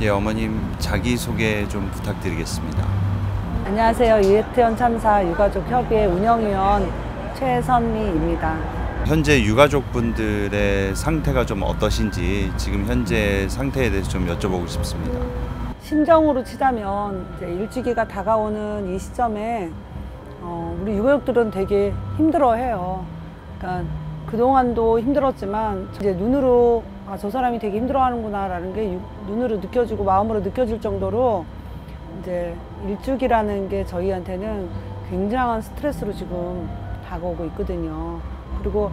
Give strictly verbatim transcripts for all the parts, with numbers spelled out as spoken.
예, 어머님 자기소개 좀 부탁드리겠습니다. 안녕하세요. 이해태원 참사 유가족 협의회 운영위원 최선미입니다. 현재 유가족분들의 상태가 좀 어떠신지 지금 현재 상태에 대해서 좀 여쭤보고 싶습니다. 심정으로 치자면 이제 일주기가 다가오는 이 시점에 어, 우리 유가족들은 되게 힘들어해요. 그러니까 그동안도 힘들었지만 이제 눈으로 아, 저 사람이 되게 힘들어하는구나라는 게 눈으로 느껴지고 마음으로 느껴질 정도로 이제 일주기라는 게 저희한테는 굉장한 스트레스로 지금 다가오고 있거든요. 그리고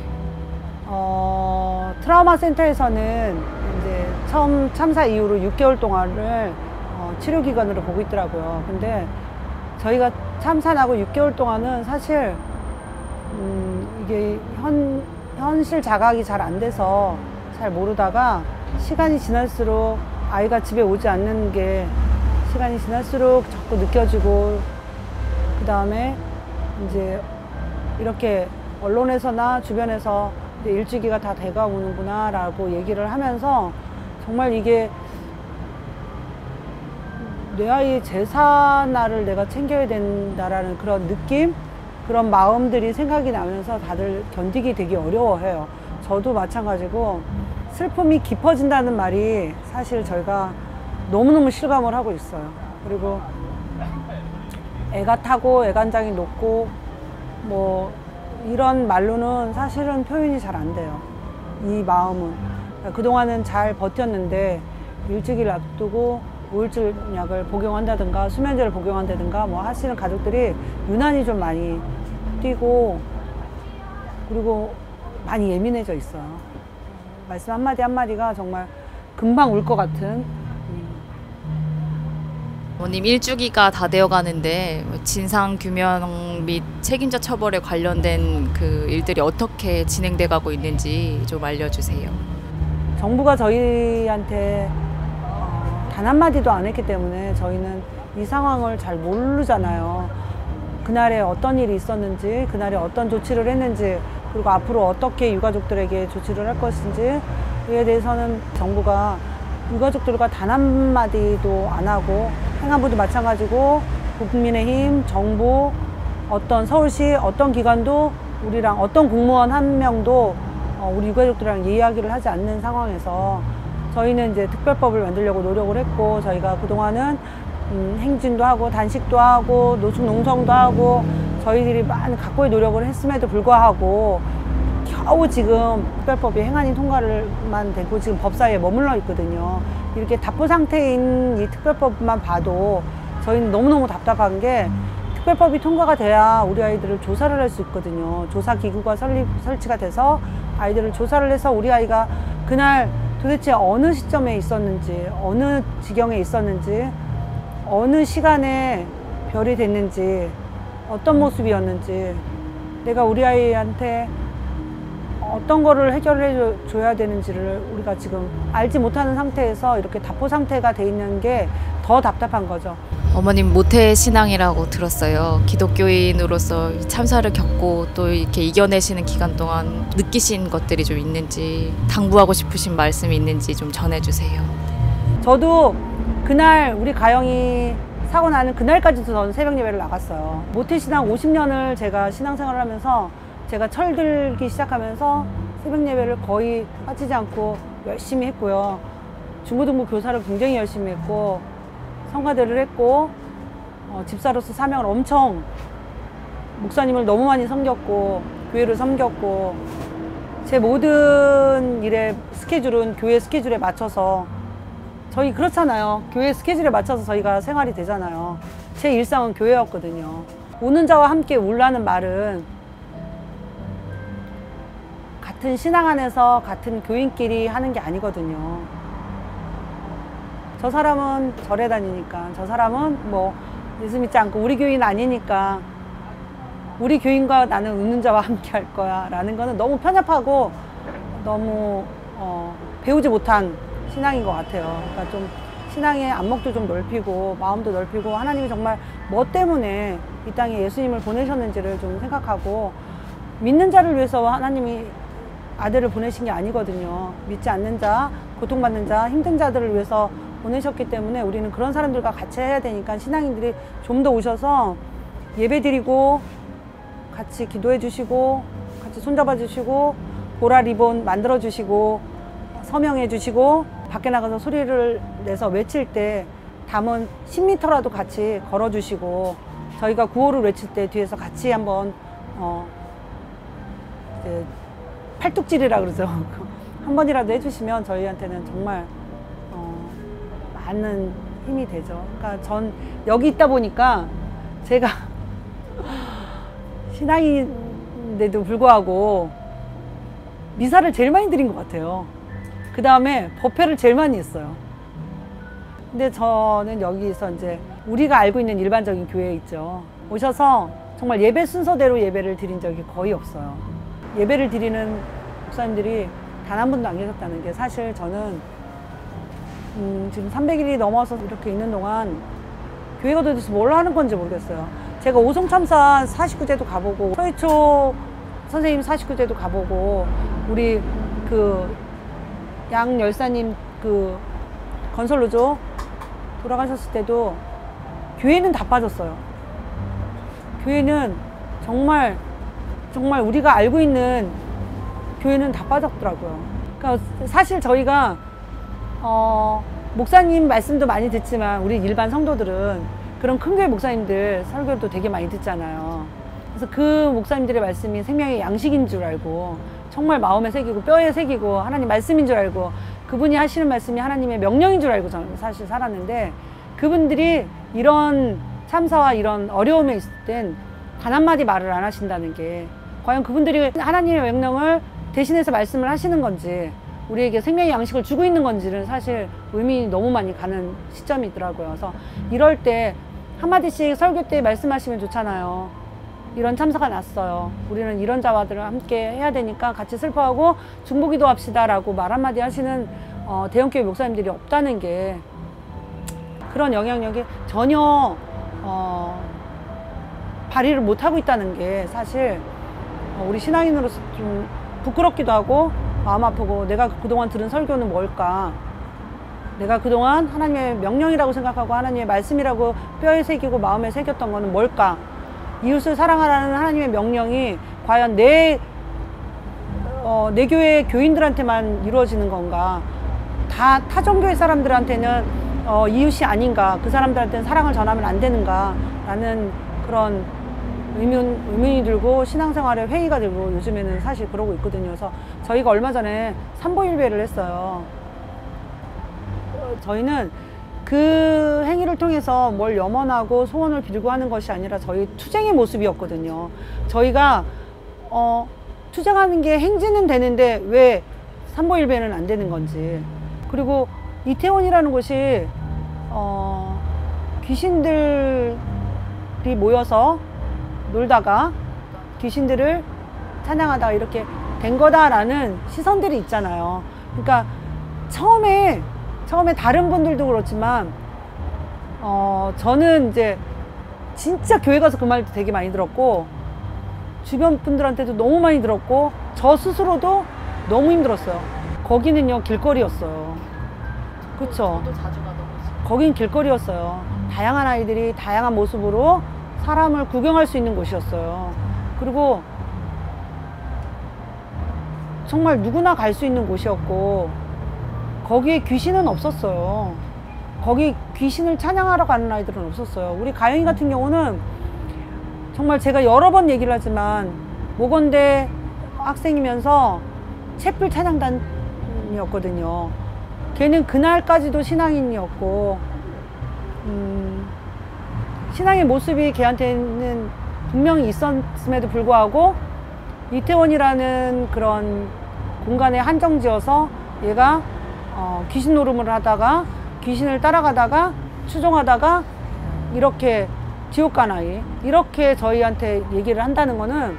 어, 트라우마 센터에서는 이제 처음 참사 이후로 육 개월 동안을 어, 치료 기간으로 보고 있더라고요. 근데 저희가 참사 나고 육 개월 동안은 사실 음, 이게 현, 현실 자각이 잘 안 돼서 잘 모르다가 시간이 지날수록 아이가 집에 오지 않는 게 시간이 지날수록 자꾸 느껴지고, 그 다음에 이제 이렇게 언론에서나 주변에서 일주기가 다 돼가오는구나 라고 얘기를 하면서 정말 이게 내 아이의 제사날을 내가 챙겨야 된다라는 그런 느낌? 그런 마음들이 생각이 나면서 다들 견디기 되게 어려워해요. 저도 마찬가지고 슬픔이 깊어진다는 말이 사실 저희가 너무너무 실감을 하고 있어요. 그리고 애가 타고 애간장이 높고 뭐 이런 말로는 사실은 표현이 잘 안 돼요. 이 마음은. 그러니까 그동안은 잘 버텼는데 일주기를 앞두고 우울증약을 복용한다든가 수면제를 복용한다든가 뭐 하시는 가족들이 유난히 좀 많이 뛰고, 그리고 많이 예민해져 있어요. 말씀 한마디 한마디가 정말 금방 울 것 같은. 어머님 일주기가 다 되어 가는데 진상규명 및 책임자 처벌에 관련된 그 일들이 어떻게 진행돼 가고 있는지 좀 알려주세요. 정부가 저희한테 어, 단 한마디도 안 했기 때문에 저희는 이 상황을 잘 모르잖아요. 그날에 어떤 일이 있었는지, 그날에 어떤 조치를 했는지, 그리고 앞으로 어떻게 유가족들에게 조치를 할 것인지에 대해서는 정부가 유가족들과 단 한마디도 안 하고, 행안부도 마찬가지고 국민의힘, 정부, 어떤 서울시 어떤 기관도 우리랑 어떤 공무원 한 명도 우리 유가족들이랑 이야기를 하지 않는 상황에서 저희는 이제 특별법을 만들려고 노력을 했고, 저희가 그동안은 음, 행진도 하고 단식도 하고 노숙 농성도 하고 저희들이 많은 각고의 노력을 했음에도 불구하고 겨우 지금 특별법이 행안위 통과를만 되고 지금 법사위에 머물러 있거든요. 이렇게 답보 상태인 이 특별법만 봐도 저희는 너무너무 답답한 게, 특별법이 통과가 돼야 우리 아이들을 조사를 할 수 있거든요. 조사기구가 설립, 설치가 돼서 아이들을 조사를 해서 우리 아이가 그날 도대체 어느 시점에 있었는지, 어느 지경에 있었는지, 어느 시간에 별이 됐는지, 어떤 모습이었는지, 내가 우리 아이한테 어떤 거를 해결해 줘야 되는지를 우리가 지금 알지 못하는 상태에서 이렇게 답보 상태가 돼 있는 게 더 답답한 거죠. 어머님 모태 신앙이라고 들었어요. 기독교인으로서 참사를 겪고 또 이렇게 이겨내시는 기간 동안 느끼신 것들이 좀 있는지, 당부하고 싶으신 말씀이 있는지 좀 전해주세요. 저도 그날 우리 가영이 사고 나는 그날까지도 저는 새벽 예배를 나갔어요. 모태신앙 오십 년을 제가 신앙생활을 하면서 제가 철들기 시작하면서 새벽 예배를 거의 빠지지 않고 열심히 했고요. 중고등부 교사를 굉장히 열심히 했고, 성가대를 했고, 어, 집사로서 사명을 엄청, 목사님을 너무 많이 섬겼고 교회를 섬겼고, 제 모든 일의 스케줄은 교회 스케줄에 맞춰서, 저희 그렇잖아요. 교회 스케줄에 맞춰서 저희가 생활이 되잖아요. 제 일상은 교회였거든요. 우는 자와 함께 울라는 말은 같은 신앙 안에서 같은 교인끼리 하는 게 아니거든요. 저 사람은 절에 다니니까, 저 사람은 뭐 예수 믿지 않고 우리 교인 아니니까 우리 교인과 나는 웃는 자와 함께 할 거야 라는 거는 너무 편협하고 너무 어, 배우지 못한 신앙인 것 같아요. 그러니까 좀 신앙의 안목도 좀 넓히고 마음도 넓히고, 하나님이 정말 뭐 때문에 이 땅에 예수님을 보내셨는지를 좀 생각하고, 믿는 자를 위해서 하나님이 아들을 보내신 게 아니거든요. 믿지 않는 자, 고통받는 자, 힘든 자들을 위해서 보내셨기 때문에 우리는 그런 사람들과 같이 해야 되니까 신앙인들이 좀 더 오셔서 예배 드리고 같이 기도해 주시고 같이 손잡아 주시고 보라 리본 만들어 주시고 서명해 주시고 밖에 나가서 소리를 내서 외칠 때 담은 십 미터라도 같이 걸어 주시고 저희가 구호를 외칠 때 뒤에서 같이 한번 어 이제 팔뚝질이라 그러죠. 한 번이라도 해주시면 저희한테는 정말 어 많은 힘이 되죠. 그러니까 전 여기 있다 보니까 제가 신앙인데도 불구하고 미사를 제일 많이 드린 것 같아요. 그 다음에 법회를 제일 많이 했어요. 근데 저는 여기서 이제 우리가 알고 있는 일반적인 교회 있죠. 오셔서 정말 예배 순서대로 예배를 드린 적이 거의 없어요. 예배를 드리는 목사님들이 단 한 분도 안 계셨다는 게 사실 저는 음 지금 삼백 일이 넘어서 이렇게 있는 동안 교회가 도대체 뭘 하는 건지 모르겠어요. 제가 오송참사 사십구 제도 가보고 서희초 선생님 사십구 제도 가보고 우리 그 양 열사님 그 건설로죠 돌아가셨을 때도 교회는 다 빠졌어요. 교회는 정말 정말 우리가 알고 있는 교회는 다 빠졌더라고요. 그러니까 사실 저희가 어 목사님 말씀도 많이 듣지만 우리 일반 성도들은 그런 큰 교회 목사님들 설교도 되게 많이 듣잖아요. 그래서 그 목사님들의 말씀이 생명의 양식인 줄 알고 정말 마음에 새기고 뼈에 새기고 하나님 말씀인 줄 알고 그분이 하시는 말씀이 하나님의 명령인 줄 알고 저는 사실 살았는데 그분들이 이런 참사와 이런 어려움에 있을 땐 단 한마디 말을 안 하신다는 게 과연 그분들이 하나님의 명령을 대신해서 말씀을 하시는 건지 우리에게 생명의 양식을 주고 있는 건지는 사실 의문이 너무 많이 가는 시점이더라고요. 그래서 이럴 때 한마디씩 설교 때 말씀하시면 좋잖아요. 이런 참사가 났어요. 우리는 이런 자와들을 함께 해야 되니까 같이 슬퍼하고 중보기도 합시다 라고 말 한마디 하시는 어, 대형교회 목사님들이 없다는 게 그런 영향력이 전혀 어, 발휘를 못하고 있다는 게 사실 어, 우리 신앙인으로서 좀 부끄럽기도 하고 마음 아프고 내가 그동안 들은 설교는 뭘까? 내가 그동안 하나님의 명령이라고 생각하고 하나님의 말씀이라고 뼈에 새기고 마음에 새겼던 거는 뭘까? 이웃을 사랑하라는 하나님의 명령이 과연 내, 어, 내 교회 교인들한테만 이루어지는 건가? 다 타종교회 사람들한테는 어, 이웃이 아닌가? 그 사람들한테는 사랑을 전하면 안 되는가? 라는 그런 의문, 의문이 들고 신앙생활에 회의가 들고 요즘에는 사실 그러고 있거든요. 그래서 저희가 얼마 전에 삼보일배를 했어요. 저희는 그 행위를 통해서 뭘 염원하고 소원을 빌고 하는 것이 아니라 저희 투쟁의 모습이었거든요. 저희가 어, 투쟁하는 게 행진은 되는데 왜 삼보일배는 안 되는 건지. 그리고 이태원이라는 곳이 어, 귀신들이 모여서 놀다가 귀신들을 찬양하다가 이렇게 된 거다라는 시선들이 있잖아요. 그러니까 처음에 처음에 다른 분들도 그렇지만 어 저는 이제 진짜 교회 가서 그 말도 되게 많이 들었고 주변 분들한테도 너무 많이 들었고 저 스스로도 너무 힘들었어요. 거기는요 길거리였어요. 그쵸? 저도 자주 가던 곳이. 거긴 길거리였어요. 다양한 아이들이 다양한 모습으로 사람을 구경할 수 있는 곳이었어요. 그리고 정말 누구나 갈 수 있는 곳이었고 거기에 귀신은 없었어요. 거기 귀신을 찬양하러 가는 아이들은 없었어요. 우리 가영이 같은 경우는 정말 제가 여러 번 얘기를 하지만 모건대 학생이면서 촛불 찬양단이었거든요. 걔는 그날까지도 신앙인이었고 음, 신앙의 모습이 걔한테는 분명히 있었음에도 불구하고 이태원이라는 그런 공간에 한정지어서 얘가 어, 귀신 노름을 하다가 귀신을 따라가다가 추종하다가 이렇게 지옥 간 아이 이렇게 저희한테 얘기를 한다는 거는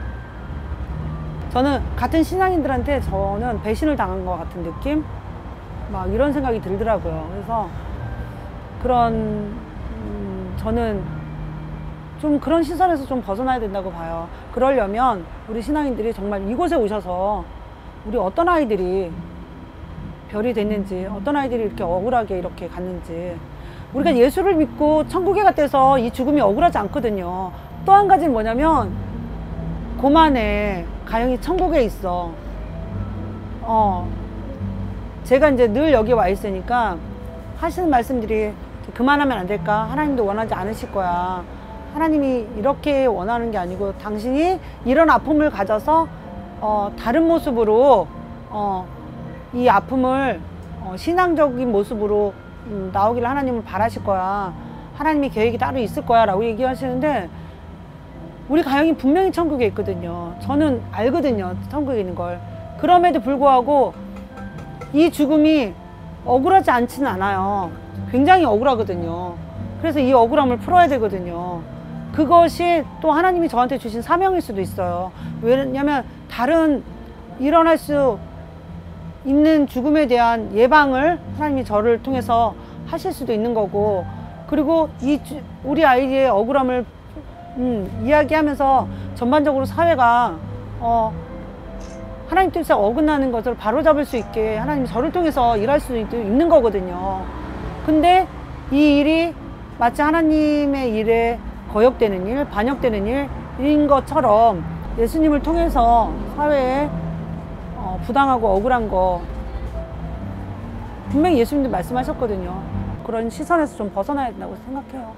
저는 같은 신앙인들한테 저는 배신을 당한 것 같은 느낌? 막 이런 생각이 들더라고요. 그래서 그런 음, 저는 좀 그런 시선에서 좀 벗어나야 된다고 봐요. 그러려면 우리 신앙인들이 정말 이곳에 오셔서 우리 어떤 아이들이 별이 됐는지, 어떤 아이들이 이렇게 억울하게 이렇게 갔는지. 우리가 예수를 믿고 천국에 갔대서 이 죽음이 억울하지 않거든요. 또 한 가지는 뭐냐면 고만해. 가영이 천국에 있어. 어, 제가 이제 늘 여기 와 있으니까 하시는 말씀들이 그만하면 안 될까? 하나님도 원하지 않으실 거야. 하나님이 이렇게 원하는 게 아니고 당신이 이런 아픔을 가져서 어, 다른 모습으로 어, 이 아픔을 어, 신앙적인 모습으로 음, 나오기를 하나님은 바라실 거야. 하나님의 계획이 따로 있을 거야 라고 얘기하시는데 우리 가영이 분명히 천국에 있거든요. 저는 알거든요. 천국에 있는 걸. 그럼에도 불구하고 이 죽음이 억울하지 않지는 않아요. 굉장히 억울하거든요. 그래서 이 억울함을 풀어야 되거든요. 그것이 또 하나님이 저한테 주신 사명일 수도 있어요. 왜냐면 다른 일어날 수 있는 죽음에 대한 예방을 하나님이 저를 통해서 하실 수도 있는 거고, 그리고 이 주, 우리 아이의 억울함을 음, 이야기하면서 전반적으로 사회가 어, 하나님 뜻에 어긋나는 것을 바로잡을 수 있게 하나님이 저를 통해서 일할 수 있는 거거든요. 근데 이 일이 마치 하나님의 일에 거역되는 일, 반역되는 일인 것처럼 예수님을 통해서 사회에 어, 부당하고 억울한 거 분명히 예수님도 말씀하셨거든요. 그런 시선에서 좀 벗어나야 된다고 생각해요.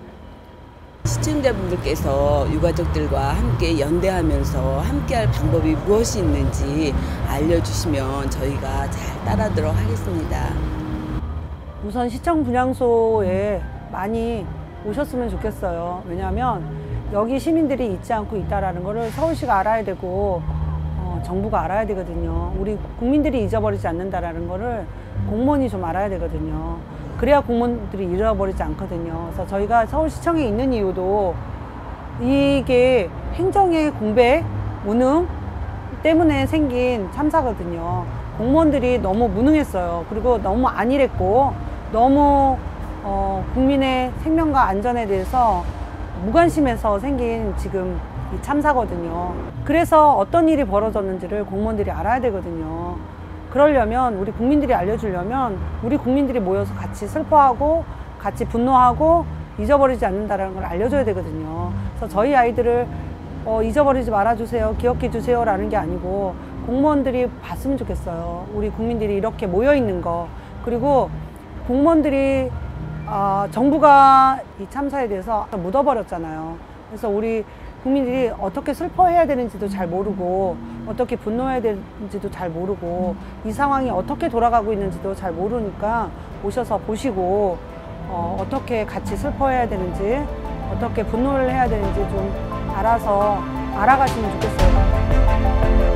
시청자분들께서 유가족들과 함께 연대하면서 함께할 방법이 무엇이 있는지 알려주시면 저희가 잘 따르도록 하겠습니다. 우선 시청 분향소에 많이 오셨으면 좋겠어요. 왜냐하면 여기 시민들이 잊지 않고 있다라는 거를 서울시가 알아야 되고 어, 정부가 알아야 되거든요. 우리 국민들이 잊어버리지 않는다라는 거를 공무원이 좀 알아야 되거든요. 그래야 공무원들이 잃어버리지 않거든요. 그래서 저희가 서울시청에 있는 이유도 이게 행정의 공백, 무능 때문에 생긴 참사거든요. 공무원들이 너무 무능했어요. 그리고 너무 안일했고 너무 어, 국민의 생명과 안전에 대해서 무관심해서 생긴 지금 이 참사거든요. 그래서 어떤 일이 벌어졌는지를 공무원들이 알아야 되거든요. 그러려면 우리 국민들이 알려주려면 우리 국민들이 모여서 같이 슬퍼하고 같이 분노하고 잊어버리지 않는다는 걸 알려줘야 되거든요. 그래서 저희 아이들을 어, 잊어버리지 말아주세요, 기억해 주세요 라는 게 아니고 공무원들이 봤으면 좋겠어요. 우리 국민들이 이렇게 모여있는 거. 그리고 공무원들이 어, 정부가 이 참사에 대해서 묻어버렸잖아요. 그래서 우리 국민들이 어떻게 슬퍼해야 되는지도 잘 모르고 어떻게 분노해야 되는지도 잘 모르고 이 상황이 어떻게 돌아가고 있는지도 잘 모르니까 오셔서 보시고 어, 어떻게 같이 슬퍼해야 되는지 어떻게 분노를 해야 되는지 좀 알아서 알아가시면 좋겠어요.